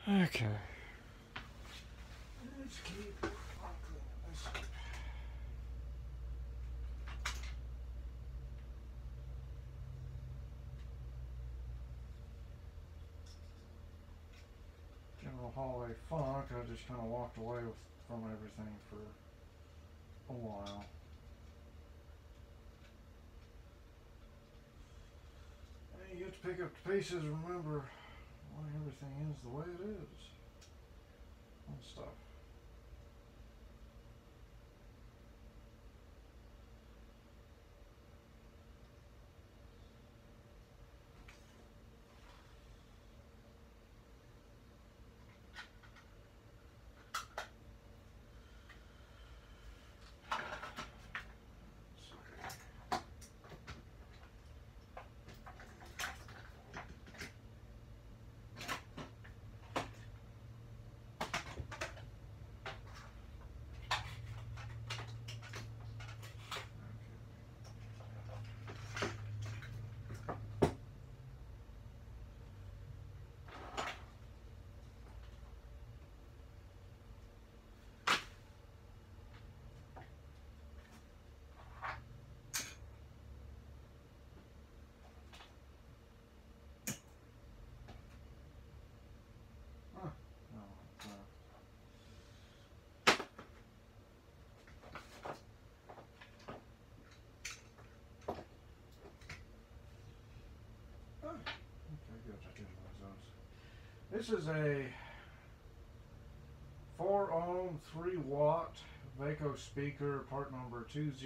Okay. Let's keep cleaning this up. General holiday funk. I just kind of walked away from everything for a while. And you have to pick up the pieces and remember why everything is the way it is. And stuff. This is a 4 ohm 3 watt Vaco speaker, part number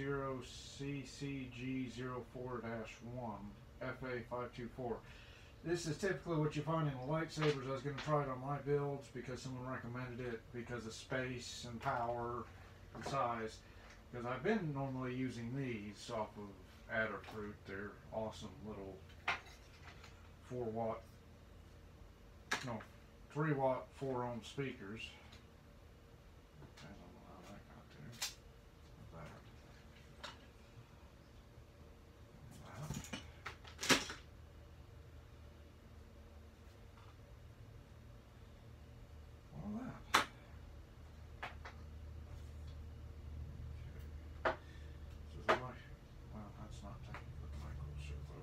20CCG04-1 FA524. This is typically what you find in the lightsabers. I was going to try it on my builds because someone recommended it because of space and power and size. Because I've been normally using these off of Adafruit. They're awesome little 3 watt 4 ohm speakers. I don't know how that got there. All that. This is well, that's not technically the micro servo.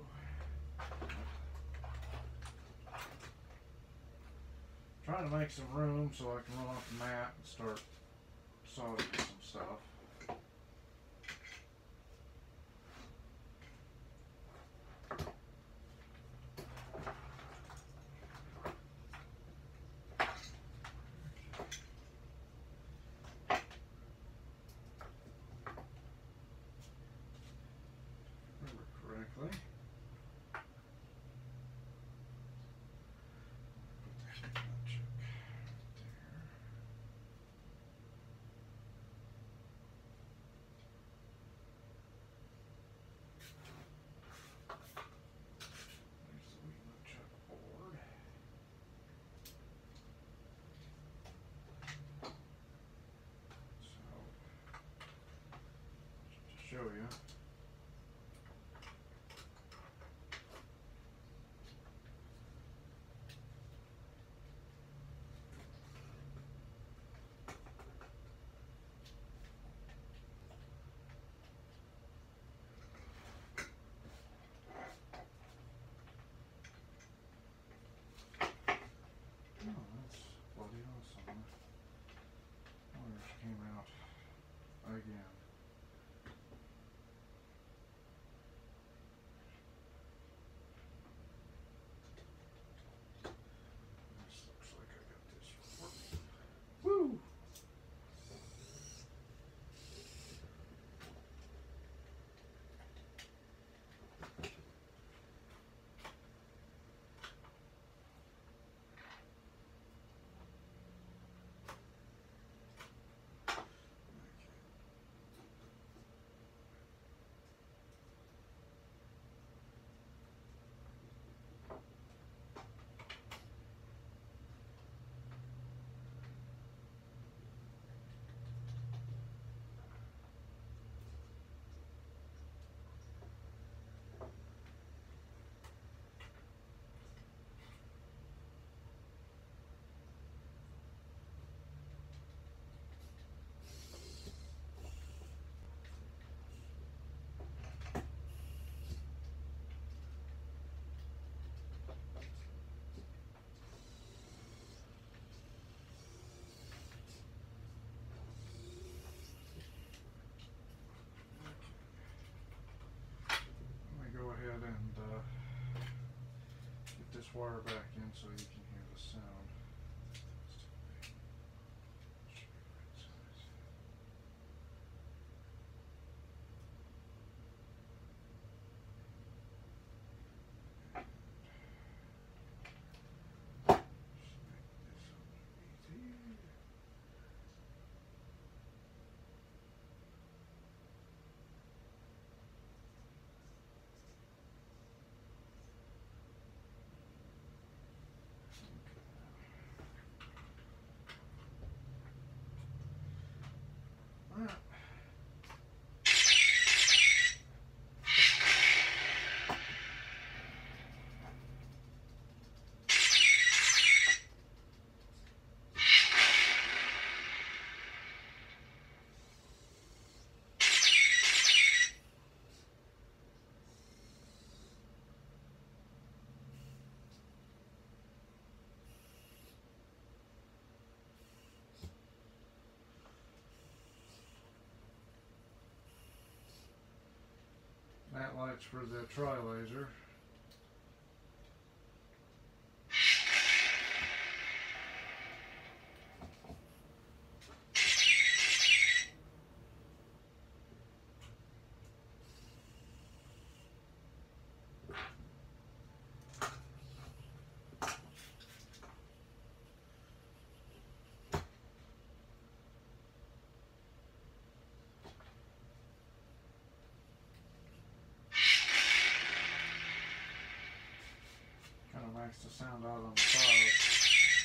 Trying to make some room so I can run off the mat and start soldering some stuff. Remember correctly. Show you. Oh, that's bloody awesome. Wires came out again. this wire back in so you can hear the sound. That light's for the tri-laser. Makes the sound out on the files.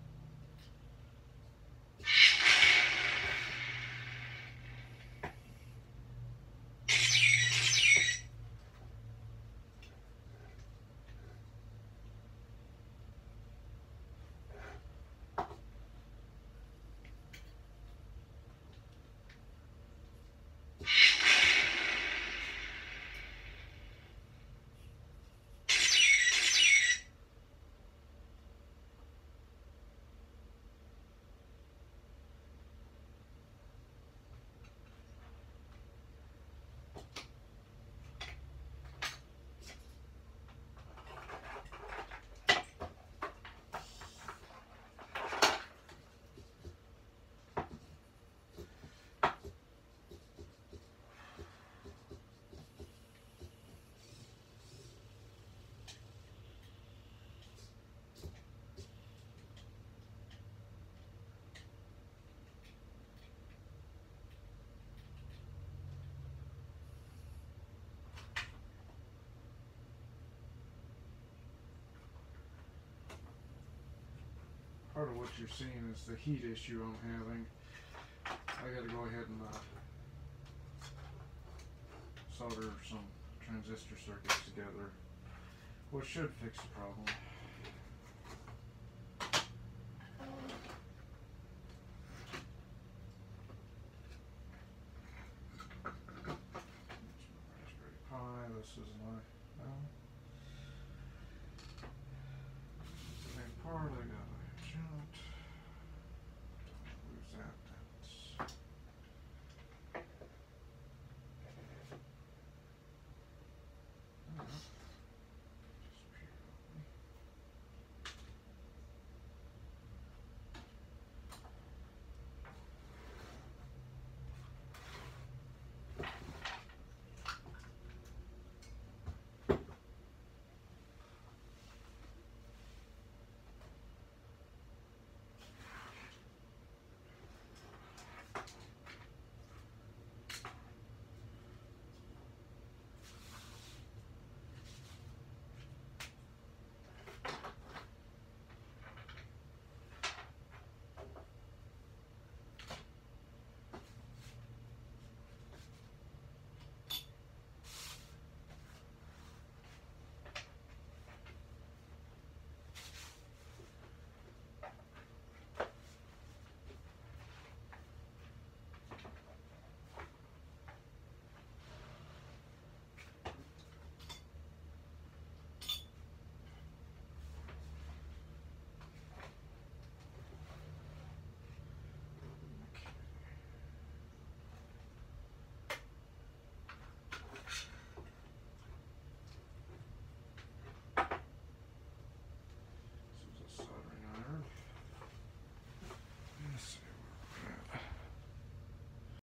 Part of what you're seeing is the heat issue I'm having. I gotta go ahead and solder some transistor circuits together, which should fix the problem.